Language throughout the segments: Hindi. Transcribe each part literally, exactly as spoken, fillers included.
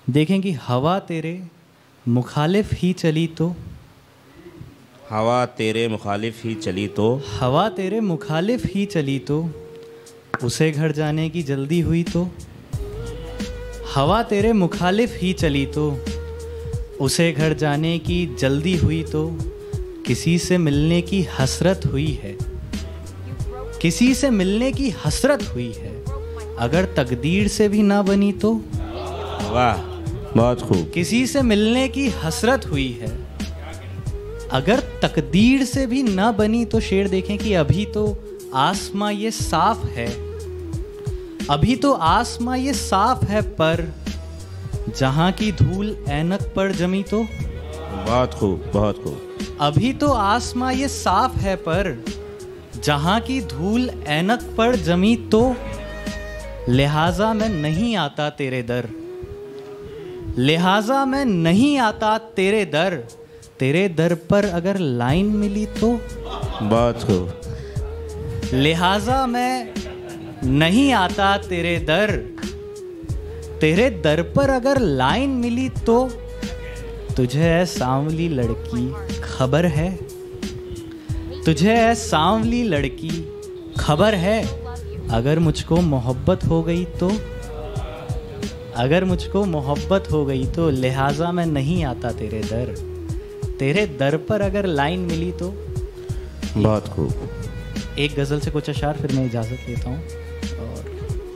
देखें कि हवा तेरे मुखालिफ ही चली तो, हवा तेरे मुखालिफ ही चली तो, हवा तेरे मुखालिफ ही चली तो, उसे घर जाने की जल्दी हुई तो, हवा तेरे मुखालिफ ही चली तो, उसे घर जाने की जल्दी हुई तो, किसी से मिलने की हसरत हुई है, किसी से मिलने की हसरत हुई है, अगर तकदीर से भी ना बनी तो। वाह, बहुत खूब। किसी से मिलने की हसरत हुई है, अगर तकदीर से भी ना बनी तो। शेर देखें कि अभी तो आसमां ये साफ है, अभी तो आसमां ये साफ है, पर जहां की धूल ऐनक पर जमी तो। बहुत खूब, बहुत खूब। अभी तो आसमां ये साफ है, पर जहां की धूल ऐनक पर जमी तो, लिहाजा मैं नहीं आता तेरे दर, लिहाजा मैं नहीं आता तेरे दर, तेरे दर पर अगर लाइन मिली तो। बहुत खूब। लिहाजा मैं नहीं आता तेरे दर, तेरे दर पर अगर लाइन मिली तो। तुझे है सांवली लड़की खबर है, तुझे है सांवली लड़की खबर है, अगर मुझको मोहब्बत हो गई तो, अगर मुझको मोहब्बत हो गई तो, लिहाजा मैं नहीं आता तेरे दर, तेरे दर पर अगर लाइन मिली तो। बहुत खूब। एक गज़ल से कुछ अशार, फिर मैं इजाज़त लेता हूँ। और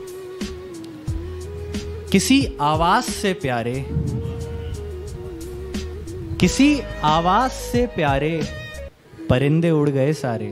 किसी आवाज़ से प्यारे, किसी आवाज़ से प्यारे, परिंदे उड़ गए सारे,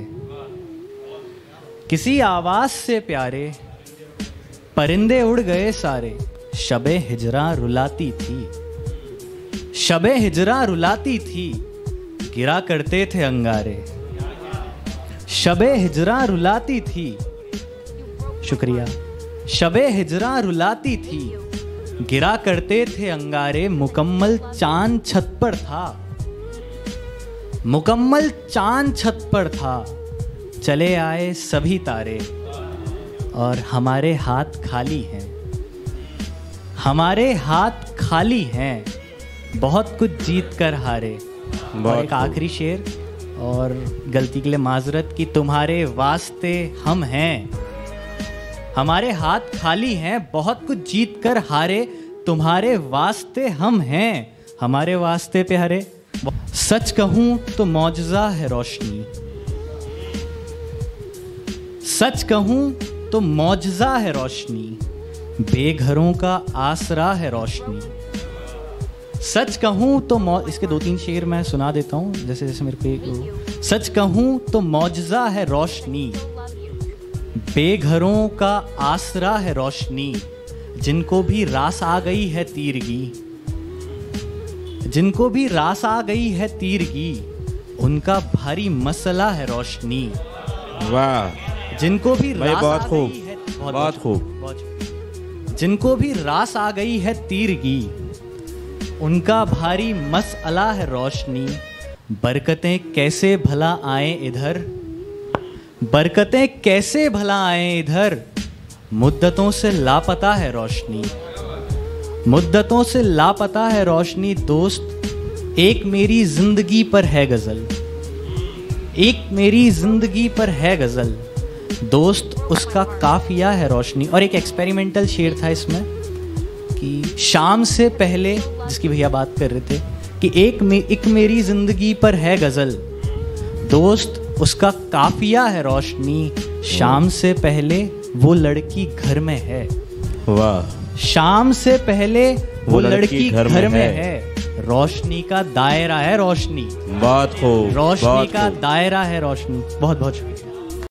किसी आवाज़ से प्यारे, परिंदे उड़ गए सारे, शबे हिजरा रुलाती थी, शबे हिजरा रुलाती थी, गिरा करते थे अंगारे, शबे हिजरा रुलाती थी। शुक्रिया। शबे हिजरा रुलाती थी, गिरा करते थे अंगारे, मुकम्मल चांद छत पर था, मुकम्मल चांद छत पर था, चले आए सभी तारे, और हमारे हाथ खाली हैं, हमारे हाथ खाली हैं, बहुत कुछ जीत कर हारे। और एक आखिरी शेर, और गलती के लिए माजरत, कि तुम्हारे वास्ते हम हैं, हमारे हाथ खाली हैं, बहुत कुछ जीत कर हारे, तुम्हारे वास्ते हम हैं, हमारे वास्ते प्यारे। सच कहूं तो मौजज़ा है रोशनी, सच कहूं तो मौजज़ा है रोशनी, बेघरों का आसरा है रोशनी। सच कहूं तो मौ इसके दो तीन शेर मैं सुना देता हूं, जैसे जैसे मेरे को। सच कहूं तो मौजज़ा है रोशनी, बेघरों का आसरा है रोशनी, जिनको भी रास आ गई है तीरगी, जिनको भी रास आ गई है तीरगी, उनका भारी मसला है रोशनी। वाह, जिनको भी रास बहुत आ खूब, गई है, बहुत, बहुत खूब। जिनको भी रास आ गई है तीरगी, उनका भारी मसला है रोशनी। बरकतें कैसे भला आए इधर, बरकतें कैसे भला आए इधर, मुद्दतों से लापता है रोशनी, मुद्दतों से लापता है रोशनी। दोस्त एक मेरी जिंदगी पर है गज़ल, एक मेरी जिंदगी पर है गज़ल, दोस्त उसका काफिया है रोशनी। और एक एक्सपेरिमेंटल शेर था इसमें कि शाम से पहले, जिसकी भैया बात कर रहे थे, कि एक मे, एक मेरी जिंदगी पर है गज़ल, दोस्त उसका काफिया है रोशनी, शाम से पहले वो लड़की घर में है। वाह, शाम से पहले वो, वो लड़की, लड़की घर, घर में, में है, है। रोशनी का दायरा है रोशनी। बहुत खूब, रोशनी का दायरा है रोशनी। बहुत बहुत शुक्रिया।